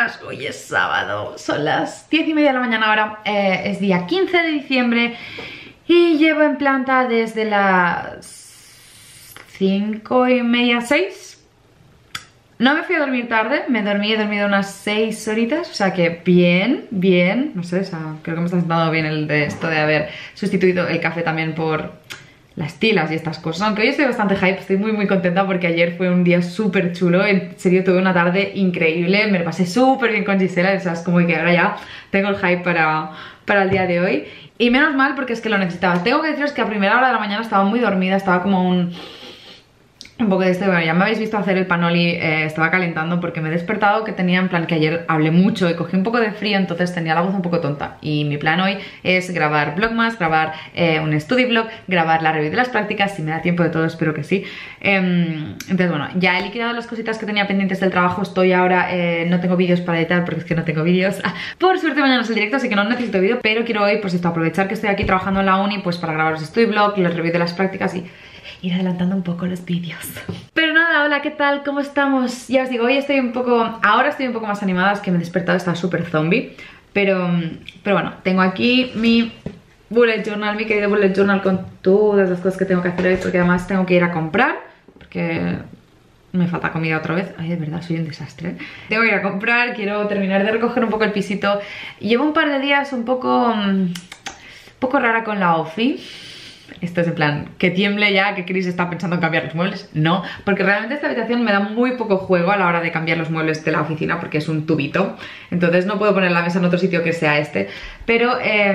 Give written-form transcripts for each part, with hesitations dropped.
días. Hoy es sábado, son las 10:30 de la mañana ahora. Es día 15 de diciembre y llevo en planta desde las 5:30, 6. No me fui a dormir tarde, he dormido unas 6 horitas, o sea que bien, bien, no sé, o sea, creo que me está sentando bien el de esto de haber sustituido el café también por las tilas y estas cosas. Aunque hoy estoy bastante hype, estoy muy contenta porque ayer fue un día súper chulo, en serio tuve una tarde increíble, me lo pasé súper bien con Gisela, o sea, es como que ahora ya tengo el hype para el día de hoy. Y menos mal porque es que lo necesitaba. Tengo que deciros que a primera hora de la mañana estaba muy dormida, estaba como un poco de bueno, ya me habéis visto hacer el panoli, estaba calentando porque me he despertado que tenía en plan que ayer hablé mucho y cogí un poco de frío, entonces tenía la voz un poco tonta. Y mi plan hoy es grabar vlogmas, grabar un study vlog, grabar la review de las prácticas, si me da tiempo de todo, espero que sí. Entonces bueno, ya he liquidado las cositas que tenía pendientes del trabajo, estoy ahora, no tengo vídeos para editar porque es que no tengo vídeos. Por suerte mañana es el directo, así que no necesito vídeo, pero quiero hoy pues esto, aprovechar que estoy aquí trabajando en la uni pues para grabar los study vlog, la review de las prácticas y ir adelantando un poco los vídeos. Pero nada, hola, ¿qué tal? ¿Cómo estamos? Ya os digo, hoy estoy un poco... Ahora estoy un poco más animada, es que me he despertado, estaba súper zombie. Pero bueno, tengo aquí mi bullet journal, mi querido bullet journal con todas las cosas que tengo que hacer hoy, porque además tengo que ir a comprar, porque me falta comida otra vez. Ay, de verdad, soy un desastre. Tengo que ir a comprar, quiero terminar de recoger un poco el pisito. Llevo un par de días un poco rara con la ofi. Esto es en plan, que tiemble ya, que Chris está pensando en cambiar los muebles. No, porque realmente esta habitación me da muy poco juego a la hora de cambiar los muebles de la oficina porque es un tubito. Entonces no puedo poner la mesa en otro sitio que sea este. Pero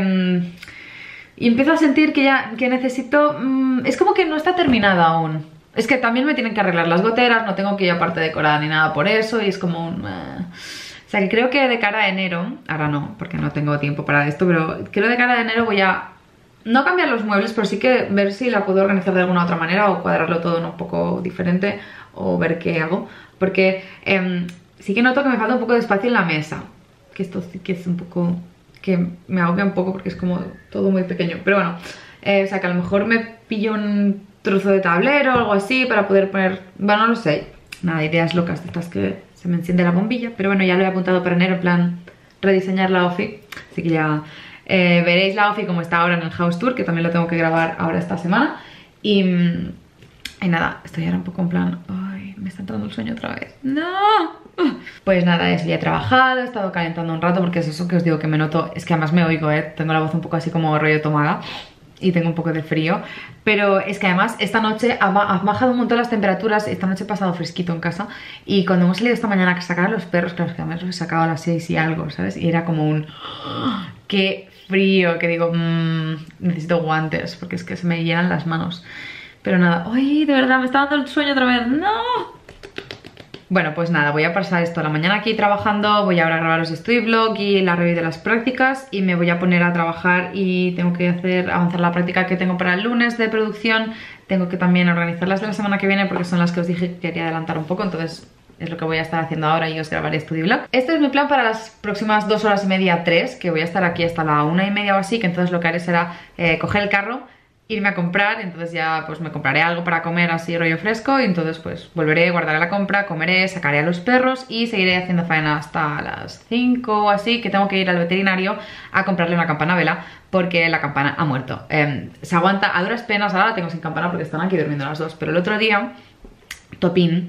y empiezo a sentir que necesito... es como que no está terminada aún. Es que también me tienen que arreglar las goteras, no tengo que ir a parte decorada ni nada por eso. Y es como un... O sea que creo que de cara a enero... Ahora no, porque no tengo tiempo para esto, pero creo que de cara a enero voy a... No cambiar los muebles, pero sí que ver si la puedo organizar de alguna otra manera o cuadrarlo todo un poco diferente o ver qué hago. Porque sí que noto que me falta un poco de espacio en la mesa. Que esto sí que es un poco... que me agobia un poco porque es como todo muy pequeño. Pero bueno, o sea que a lo mejor me pillo un trozo de tablero o algo así para poder poner... Bueno, no lo sé. Nada, ideas locas de estas que se me enciende la bombilla. Pero bueno, ya lo he apuntado para enero en plan rediseñar la ofi. Así que ya... veréis la ofi como está ahora en el house tour, que también lo tengo que grabar ahora esta semana. Y nada, estoy ahora un poco en plan... Ay, me está entrando el sueño otra vez. ¡No! Pues nada, eso, ya he trabajado, he estado calentando un rato porque es eso que os digo que me noto. Es que además me oigo, tengo la voz un poco así como rollo tomada y tengo un poco de frío. Pero es que además esta noche ha bajado un montón las temperaturas. Esta noche he pasado fresquito en casa. Y cuando hemos salido esta mañana a sacar a los perros, claro, es que además los he sacado a las 6 y algo, ¿sabes? Y era como un... ¡Qué frío! Que digo, necesito guantes porque es que se me llenan las manos. Pero nada, ¡ay, de verdad! Me está dando el sueño otra vez. ¡No! Bueno, pues nada, voy a pasar esto a la mañana aquí trabajando. Voy ahora a grabar los study vlog y la review de las prácticas. Y me voy a poner a trabajar y tengo que avanzar la práctica que tengo para el lunes de producción. Tengo que también organizar las de la semana que viene porque son las que os dije que quería adelantar un poco. Entonces... es lo que voy a estar haciendo ahora y os grabaré study vlog. Este es mi plan para las próximas 2 horas y media, 3, que voy a estar aquí hasta la 1:30 o así, que entonces lo que haré será coger el carro, irme a comprar, entonces ya pues me compraré algo para comer así rollo fresco y entonces pues volveré, guardaré la compra, comeré, sacaré a los perros y seguiré haciendo faena hasta las 5 o así, que tengo que ir al veterinario a comprarle una campana vela porque la campana ha muerto. Se aguanta a duras penas, ahora la tengo sin campana porque están aquí durmiendo las dos, pero el otro día Topín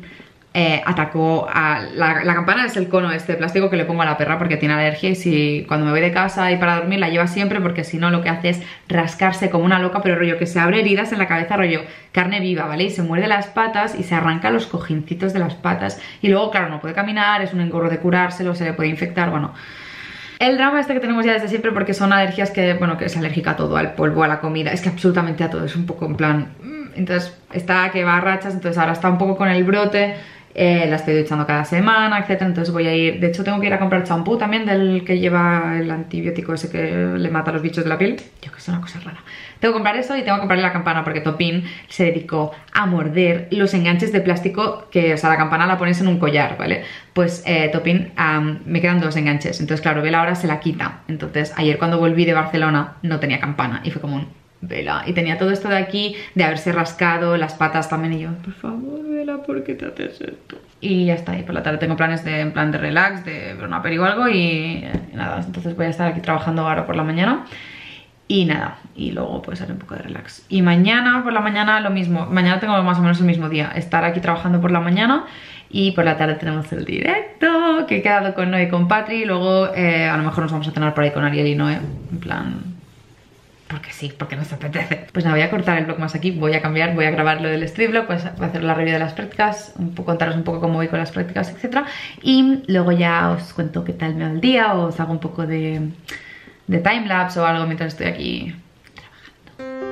atacó a... La campana es el cono este de plástico que le pongo a la perra porque tiene alergia y si cuando me voy de casa y para dormir la lleva siempre porque si no lo que hace es rascarse como una loca, pero rollo que se abre heridas en la cabeza, rollo carne viva, ¿vale? Y se muerde las patas y se arranca los cojincitos de las patas y luego, claro, no puede caminar, es un engorro de curárselo, se le puede infectar, bueno... El drama este que tenemos ya desde siempre porque son alergias que, bueno, que es alérgica a todo, al polvo, a la comida, es que absolutamente a todo, es un poco en plan... Entonces está que va a rachas, entonces ahora está un poco con el brote... la estoy duchando cada semana, etcétera. Entonces voy a ir, de hecho tengo que ir a comprar champú también del que lleva el antibiótico ese que le mata a los bichos de la piel. Yo que es una cosa rara. Tengo que comprar eso y tengo que comprarle la campana porque Topín se dedicó a morder los enganches de plástico que, o sea, la campana la pones en un collar, ¿vale? Pues Topín, me quedan 2 enganches, entonces claro, Vela ahora se la quita. Entonces ayer cuando volví de Barcelona no tenía campana y fue como un... Vela, y tenía todo esto de aquí de haberse rascado las patas también y yo, por favor, Vela, Laura, ¿por qué te haces esto? Y ya está, y por la tarde tengo planes de, en plan de relax, de ver una peli o algo y nada, entonces voy a estar aquí trabajando ahora por la mañana. Y nada, y luego pues haré un poco de relax. Y mañana por la mañana lo mismo. Mañana tengo más o menos el mismo día. Estar aquí trabajando por la mañana y por la tarde tenemos el directo que he quedado con Noé y con Patri. Y luego a lo mejor nos vamos a cenar por ahí con Ariel y Noé. En plan... porque sí, porque nos apetece. Pues nada, voy a cortar el vlog más aquí. Voy a cambiar, voy a grabar lo del street vlog. Pues voy a hacer la review de las prácticas, contaros un poco cómo voy con las prácticas, etc. Y luego ya os cuento qué tal me va el día. O os hago un poco de timelapse o algo mientras estoy aquí trabajando.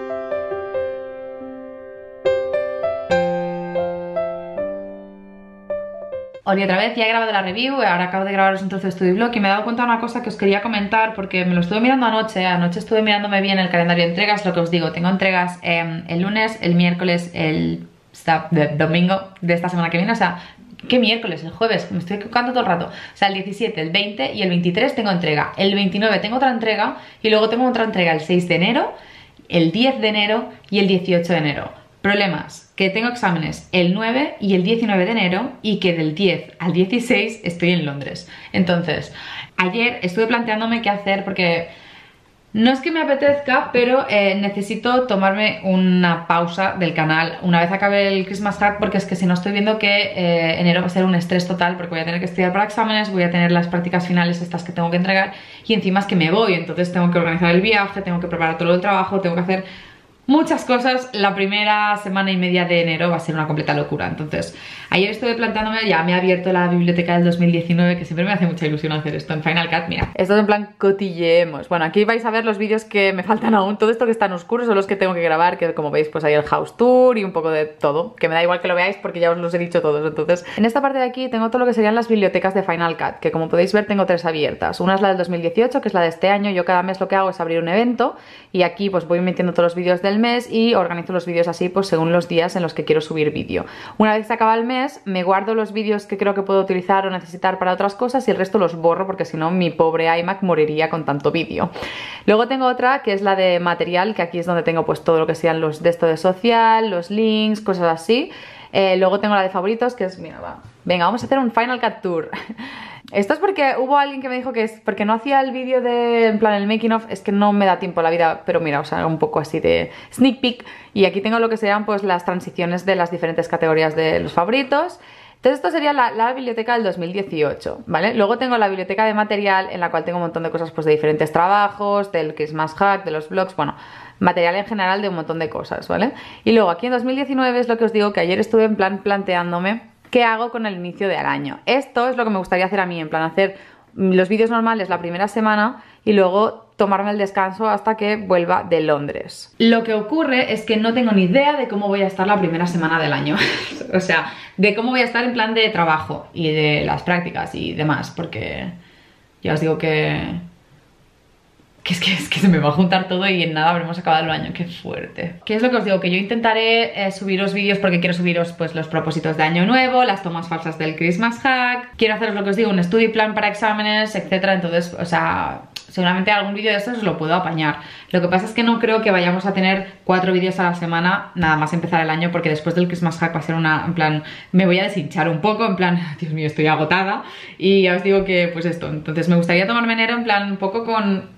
Hola otra vez, ya he grabado la review, ahora acabo de grabaros un trozo de Study Vlog y me he dado cuenta de una cosa que os quería comentar porque me lo estuve mirando anoche estuve mirándome bien el calendario de entregas, lo que os digo, tengo entregas el lunes, el miércoles, el domingo de esta semana que viene, o sea... ¿Qué miércoles? El jueves, me estoy equivocando todo el rato. O sea, el 17, el 20 y el 23 tengo entrega. El 29 tengo otra entrega y luego tengo otra entrega el 6 de enero, el 10 de enero y el 18 de enero. Problemas, que tengo exámenes el 9 y el 19 de enero y que del 10 al 16 estoy en Londres. Entonces, ayer estuve planteándome qué hacer porque... no es que me apetezca, pero necesito tomarme una pausa del canal una vez acabe el Christmas Hack porque es que si no estoy viendo que enero va a ser un estrés total porque voy a tener que estudiar para exámenes, voy a tener las prácticas finales estas que tengo que entregar y encima es que me voy, entonces tengo que organizar el viaje, tengo que preparar todo el trabajo, tengo que hacer muchas cosas. La primera semana y media de enero va a ser una completa locura. Entonces, ayer estuve planteándome, ya me he abierto la biblioteca del 2019, que siempre me hace mucha ilusión hacer esto en Final Cut. Mira, esto es en plan cotilleemos. Bueno, aquí vais a ver los vídeos que me faltan aún. Todo esto que están oscuros son los que tengo que grabar, que como veis pues hay el house tour y un poco de todo, que me da igual que lo veáis porque ya os los he dicho todos. Entonces, en esta parte de aquí tengo todo lo que serían las bibliotecas de Final Cut, que como podéis ver tengo 3 abiertas. Una es la del 2018, que es la de este año. Yo cada mes lo que hago es abrir un evento y aquí pues voy metiendo todos los vídeos del mes y organizo los vídeos así pues según los días en los que quiero subir vídeo. Una vez se acaba el mes me guardo los vídeos que creo que puedo utilizar o necesitar para otras cosas y el resto los borro porque si no mi pobre iMac moriría con tanto vídeo. Luego tengo otra que es la de material, que aquí es donde tengo pues todo lo que sean los de esto de social, los links, cosas así. Luego tengo la de favoritos que es, mira, venga, vamos a hacer un Final Cut Tour. Esto es porque hubo alguien que me dijo que es porque no hacía el vídeo de, en plan, el making of, es que no me da tiempo la vida, pero mira, o sea, un poco así de sneak peek. Y aquí tengo lo que serían pues las transiciones de las diferentes categorías de los favoritos. Entonces esto sería la biblioteca del 2018, ¿vale? Luego tengo la biblioteca de material en la cual tengo un montón de cosas pues de diferentes trabajos, del Christmas Hack, de los vlogs, bueno, material en general de un montón de cosas, ¿vale? Y luego aquí en 2019 es lo que os digo que ayer estuve en plan planteándome qué hago con el inicio del año. Esto es lo que me gustaría hacer a mí, en plan hacer los vídeos normales la primera semana y luego tomarme el descanso hasta que vuelva de Londres. Lo que ocurre es que no tengo ni idea de cómo voy a estar la primera semana del año. O sea, de cómo voy a estar en plan de trabajo y de las prácticas y demás, porque ya os digo que es que se me va a juntar todo y en nada habremos acabado el año. ¡Qué fuerte! ¿Qué es lo que os digo? Que yo intentaré subiros vídeos porque quiero subiros pues los propósitos de año nuevo, las tomas falsas del Christmas Hack, quiero haceros lo que os digo, un study plan para exámenes, etcétera. Entonces, o sea, seguramente algún vídeo de estos os lo puedo apañar. Lo que pasa es que no creo que vayamos a tener 4 vídeos a la semana nada más empezar el año, porque después del Christmas Hack va a ser una, en plan, me voy a deshinchar un poco, en plan, Dios mío, estoy agotada. Y ya os digo que pues esto, entonces me gustaría tomarme enero en plan un poco con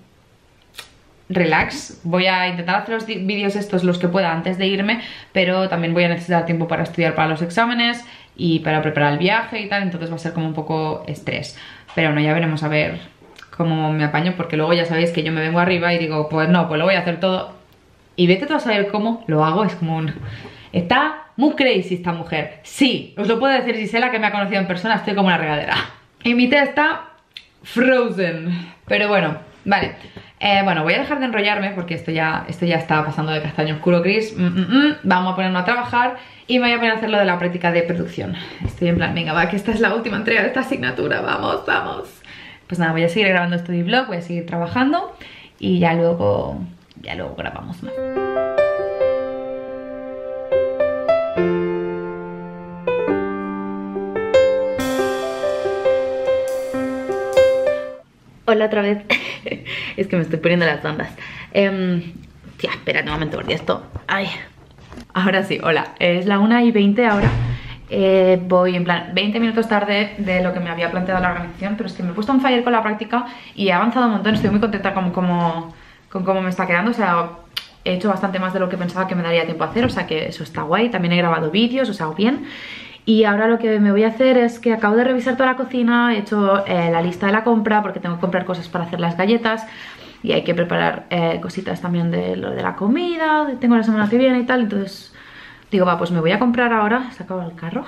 relax. Voy a intentar hacer los vídeos estos los que pueda antes de irme, pero también voy a necesitar tiempo para estudiar para los exámenes y para preparar el viaje y tal, entonces va a ser como un poco estrés. Pero bueno, ya veremos a ver cómo me apaño, porque luego ya sabéis que yo me vengo arriba y digo, pues no, pues lo voy a hacer todo y vete tú a saber cómo lo hago. Es como un... Está muy crazy esta mujer. Sí, os lo puedo decir Gisela, que me ha conocido en persona, estoy como una regadera. Y mi té está frozen. Pero bueno, vale. Bueno, voy a dejar de enrollarme porque esto ya está pasando de castaño oscuro gris. Vamos a ponernos a trabajar y me voy a poner a hacer lo de la práctica de producción. Estoy en plan, venga, va, que esta es la última entrega de esta asignatura, vamos, vamos. Pues nada, voy a seguir grabando este vlog, voy a seguir trabajando y ya luego grabamos más. Hola otra vez. Es que me estoy poniendo las bandas. Tía, espérate un momento porque esto... Ay. Ahora sí, hola. Es la 1:20 ahora. Voy en plan 20 minutos tarde de lo que me había planteado la organización, pero es que me he puesto on fire con la práctica y he avanzado un montón. Estoy muy contenta con cómo me está quedando. O sea, he hecho bastante más de lo que pensaba que me daría tiempo a hacer, o sea que eso está guay. También he grabado vídeos, o sea, bien. Y ahora lo que me voy a hacer es que acabo de revisar toda la cocina, he hecho la lista de la compra porque tengo que comprar cosas para hacer las galletas y hay que preparar cositas también de lo de la comida, tengo la semana que viene y tal. Entonces digo, va, pues me voy a comprar ahora, he sacado el carro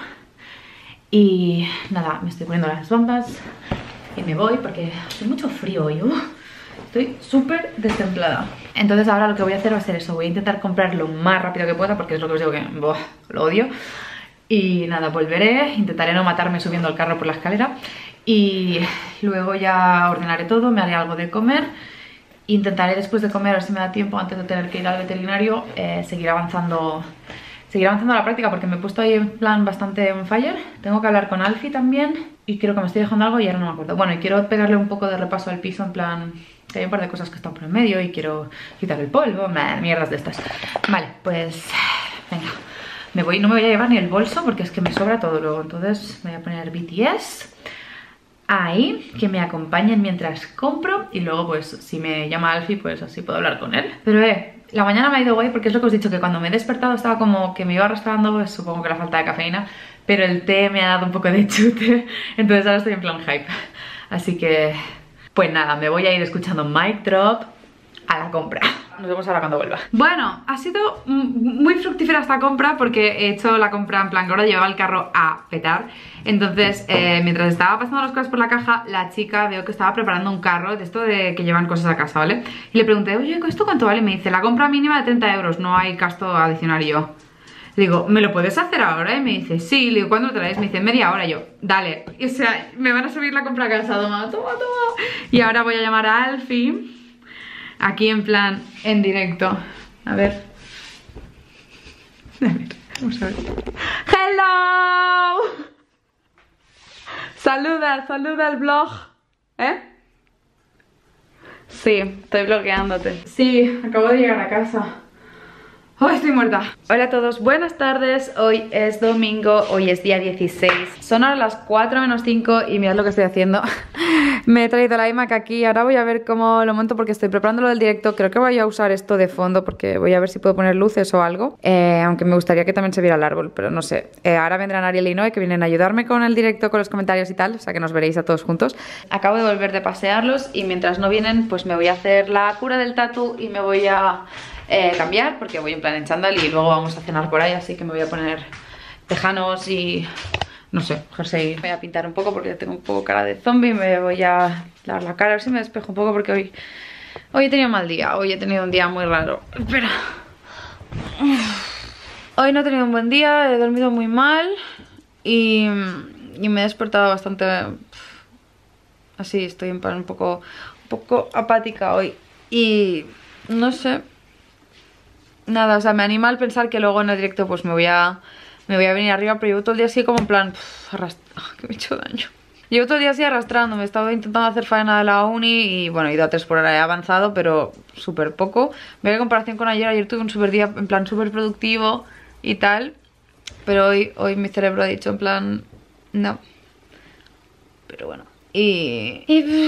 y nada, me estoy poniendo las bombas y me voy porque hace mucho frío hoy. Estoy súper destemplada. Entonces ahora lo que voy a hacer va a ser eso, voy a intentar comprar lo más rápido que pueda porque es lo que os digo que lo odio. Y nada, volveré, intentaré no matarme subiendo el carro por la escalera y luego ya ordenaré todo, me haré algo de comer. Intentaré después de comer, a ver si me da tiempo antes de tener que ir al veterinario, seguir avanzando la práctica porque me he puesto ahí en plan bastante on fire. Tengo que hablar con Alfie también y creo que me estoy dejando algo y ahora no me acuerdo. Bueno, y quiero pegarle un poco de repaso al piso, en plan que hay un par de cosas que están por el medio y quiero quitar el polvo, mierdas de estas. Vale, pues venga. Me voy, no me voy a llevar ni el bolso porque es que me sobra todo luego. Entonces me voy a poner BTS ahí, que me acompañen mientras compro. Y luego pues si me llama Alfie pues así puedo hablar con él. Pero la mañana me ha ido guay porque es lo que os he dicho, que cuando me he despertado estaba como que me iba arrastrando, pues, supongo que la falta de cafeína, pero el té me ha dado un poco de chute. Entonces ahora estoy en plan hype. Así que pues nada, me voy a ir escuchando Mic Drop a la compra. Nos vemos ahora cuando vuelva. Bueno, ha sido muy fructífera esta compra porque he hecho la compra en plan que ahora llevaba el carro a petar. Entonces, mientras estaba pasando las cosas por la caja, la chica veo que estaba preparando un carro de esto de que llevan cosas a casa, ¿vale? Y le pregunté, oye, ¿esto cuánto vale? Y me dice, la compra mínima de 30 euros, no hay gasto adicional. Y yo le digo, ¿me lo puedes hacer ahora? Y me dice, sí. Le digo, ¿cuándo lo traes? Me dice, media hora. Y yo, dale. Y, o sea, me van a subir la compra a casa, toma. Y ahora voy a llamar a Alfie aquí en plan, en directo. A ver, vamos a ver. ¡Hello! Saluda al blog. ¿Eh? Sí, estoy bloqueándote. Sí, acabo de llegar a casa. ¡Oh, estoy muerta! Hola a todos, buenas tardes. Hoy es domingo, hoy es día 16. Son ahora las 4 menos 5 y mirad lo que estoy haciendo. Me he traído la iMac aquí, ahora voy a ver cómo lo monto porque estoy preparando lo del directo. Creo que voy a usar esto de fondo porque voy a ver si puedo poner luces o algo. Aunque me gustaría que también se viera el árbol, pero no sé. Ahora vendrán Ariel y Noé que vienen a ayudarme con el directo, con los comentarios y tal. O sea que nos veréis a todos juntos. Acabo de volver de pasearlos y mientras no vienen pues me voy a hacer la cura del tatu y me voy a cambiar porque voy en plan en chándal y luego vamos a cenar por ahí, así que me voy a poner tejanos y no sé, jersey. Me voy a pintar un poco porque tengo un poco cara de zombie. Me voy a lavar la cara, a ver si me despejo un poco porque hoy he tenido un mal día. Hoy he tenido un día muy raro. Espera. Hoy no he tenido un buen día, he dormido muy mal y me he despertado bastante así, estoy en plan un poco apática hoy y no sé. Nada, o sea, me anima al pensar que luego en el directo pues me voy a venir arriba, pero llevo todo el día así como en plan que me he hecho daño. Llevo todo el día así arrastrándome, he estado intentando hacer faena de la uni y bueno, he ido a 3 por hora, he avanzado, pero súper poco. Voy a comparación con ayer tuve un súper día, en plan súper productivo y tal, pero hoy mi cerebro ha dicho en plan, no. Pero bueno, y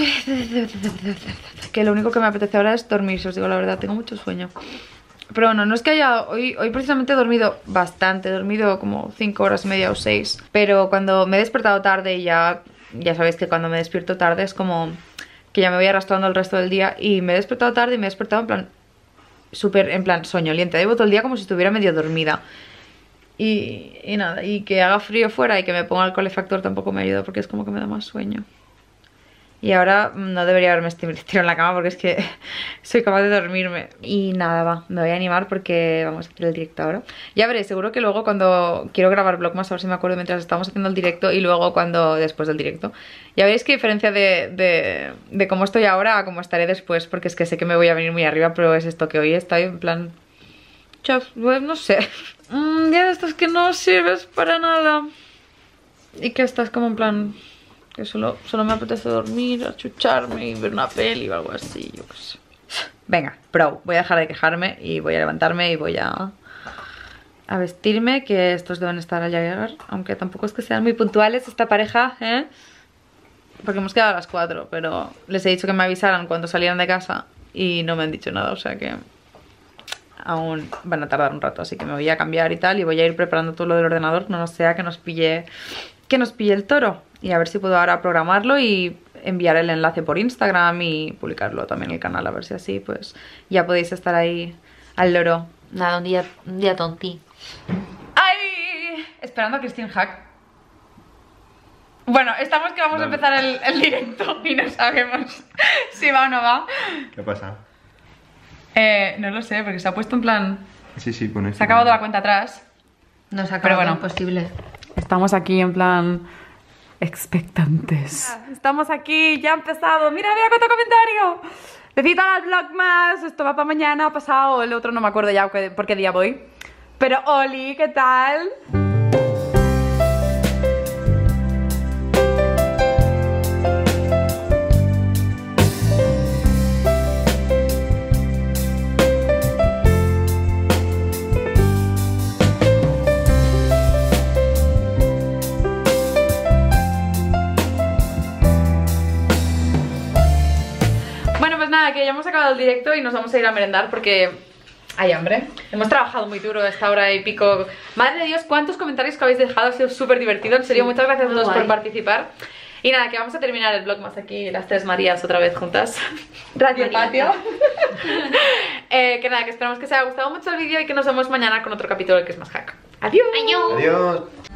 que lo único que me apetece ahora es dormir, si os digo la verdad, tengo mucho sueño. Pero bueno, no es que haya... Hoy precisamente he dormido bastante. He dormido como 5 horas y media o 6. Pero cuando me he despertado tarde y ya sabéis que cuando me despierto tarde es como que ya me voy arrastrando el resto del día. Y me he despertado tarde y me he despertado en plan súper, en plan soñolienta. Llevo todo el día como si estuviera medio dormida. Y nada, y que haga frío fuera y que me ponga el calefactor tampoco me ayuda porque es como que me da más sueño. Y ahora no debería haberme estirado en la cama porque es que soy capaz de dormirme. Y nada, va, me voy a animar porque vamos a hacer el directo ahora. Ya veréis, seguro que luego cuando quiero grabar vlogmas, a ver si me acuerdo mientras estamos haciendo el directo y luego después del directo. Ya veréis qué diferencia de cómo estoy ahora a cómo estaré después, porque es que sé que me voy a venir muy arriba, pero es esto que hoy estoy en plan... pues no sé. Un día de estos que no sirves para nada. Y que estás como en plan... que solo me apetece dormir, achucharme y ver una peli o algo así, yo qué sé. Venga, voy a dejar de quejarme y voy a levantarme y voy a a vestirme, que estos deben estar allá a llegar, aunque tampoco es que sean muy puntuales esta pareja, ¿eh? Porque hemos quedado a las 4, pero les he dicho que me avisaran cuando salieran de casa y no me han dicho nada, o sea que aún van a tardar un rato, así que me voy a cambiar y tal, y voy a ir preparando todo lo del ordenador, no sea que nos pille el toro, y a ver si puedo ahora programarlo y enviar el enlace por Instagram y publicarlo también en el canal, a ver si así pues ya podéis estar ahí al loro. Nada, un día tonti. ¡Ay! Esperando a Christine Hack. Bueno, estamos que vamos a empezar el directo y no sabemos si va o no va. ¿Qué pasa? No lo sé, porque se ha puesto en plan... Sí, pone. Se ha acabado la cuenta atrás. No se ha Pero acabado, bueno. imposible. Estamos aquí en plan... expectantes. Estamos aquí, ya ha empezado. Mira cuánto comentario. Necesito al vlog más. Esto va para mañana, pasado. El otro no me acuerdo ya por qué día voy. Pero Oli, ¿qué tal? Nada, que ya hemos acabado el directo y nos vamos a ir a merendar porque hay hambre. Hemos trabajado muy duro esta hora y pico. Madre de Dios, cuántos comentarios que habéis dejado, ha sido súper divertido. En serio, muchas gracias a todos por participar. Y nada, que vamos a terminar el vlog más aquí, las tres Marías otra vez juntas. Radio Patio. Que nada, que esperamos que os haya gustado mucho el vídeo y que nos vemos mañana con otro capítulo que es más hack. Adiós. Adiós. Adiós.